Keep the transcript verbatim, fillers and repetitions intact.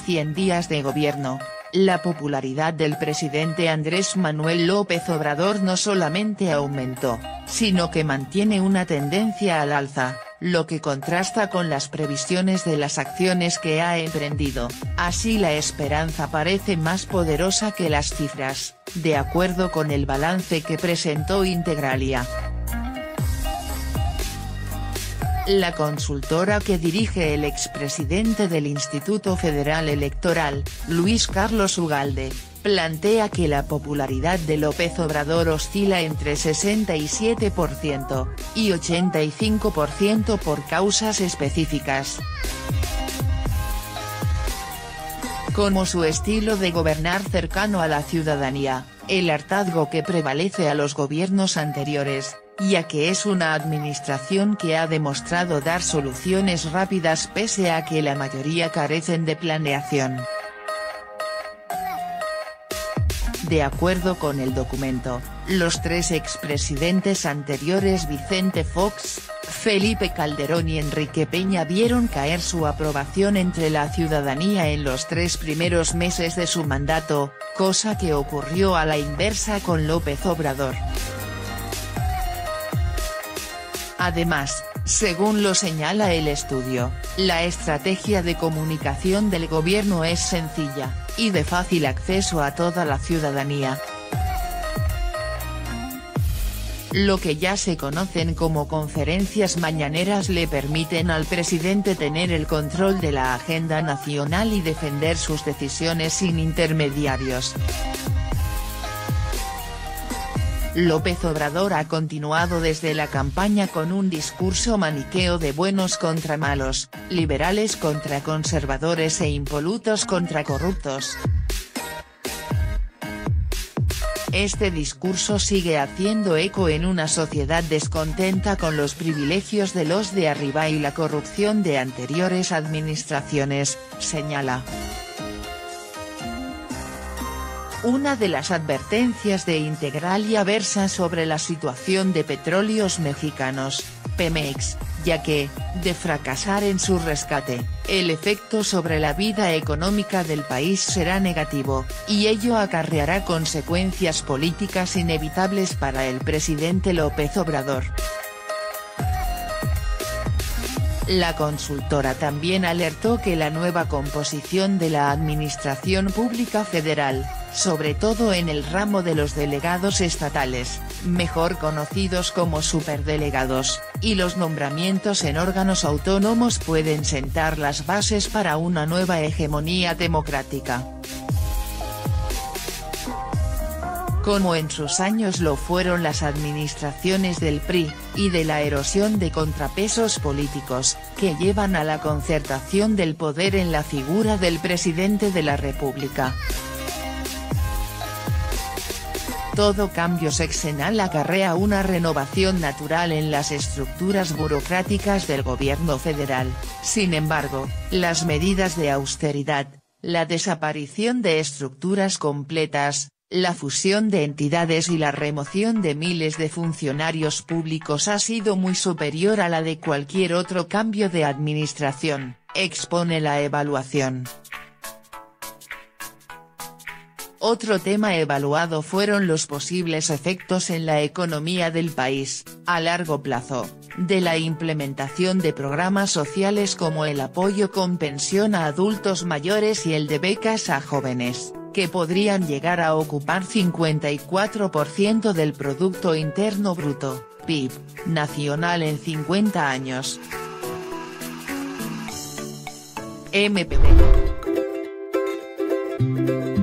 cien días de gobierno, la popularidad del presidente Andrés Manuel López Obrador no solamente aumentó, sino que mantiene una tendencia al alza, lo que contrasta con las previsiones de las acciones que ha emprendido. Así la esperanza parece más poderosa que las cifras, de acuerdo con el balance que presentó Integralia. La consultora que dirige el expresidente del Instituto Federal Electoral, Luis Carlos Ugalde, plantea que la popularidad de López Obrador oscila entre sesenta y siete por ciento y ochenta y cinco por ciento por causas específicas, como su estilo de gobernar cercano a la ciudadanía, el hartazgo que prevalece a los gobiernos anteriores, ya que es una administración que ha demostrado dar soluciones rápidas pese a que la mayoría carecen de planeación. De acuerdo con el documento, los tres expresidentes anteriores Vicente Fox, Felipe Calderón y Enrique Peña vieron caer su aprobación entre la ciudadanía en los tres primeros meses de su mandato, cosa que ocurrió a la inversa con López Obrador. Además, según lo señala el estudio, la estrategia de comunicación del gobierno es sencilla, y de fácil acceso a toda la ciudadanía. Lo que ya se conocen como conferencias mañaneras le permiten al presidente tener el control de la agenda nacional y defender sus decisiones sin intermediarios. López Obrador ha continuado desde la campaña con un discurso maniqueo de buenos contra malos, liberales contra conservadores e impolutos contra corruptos. Este discurso sigue haciendo eco en una sociedad descontenta con los privilegios de los de arriba y la corrupción de anteriores administraciones, señala. Una de las advertencias de Integralia versa sobre la situación de Petróleos Mexicanos, Pemex, ya que, de fracasar en su rescate, el efecto sobre la vida económica del país será negativo, y ello acarreará consecuencias políticas inevitables para el presidente López Obrador. La consultora también alertó que la nueva composición de la Administración Pública Federal, sobre todo en el ramo de los delegados estatales, mejor conocidos como superdelegados, y los nombramientos en órganos autónomos pueden sentar las bases para una nueva hegemonía democrática. Como en sus años lo fueron las administraciones del P R I, y de la erosión de contrapesos políticos, que llevan a la concertación del poder en la figura del presidente de la República. Todo cambio sexenal acarrea una renovación natural en las estructuras burocráticas del gobierno federal. Sin embargo, las medidas de austeridad, la desaparición de estructuras completas, la fusión de entidades y la remoción de miles de funcionarios públicos ha sido muy superior a la de cualquier otro cambio de administración, expone la evaluación. Otro tema evaluado fueron los posibles efectos en la economía del país, a largo plazo, de la implementación de programas sociales como el apoyo con pensión a adultos mayores y el de becas a jóvenes, que podrían llegar a ocupar cincuenta y cuatro por ciento del Producto Interno Bruto, P I B, nacional en cincuenta años. M P B.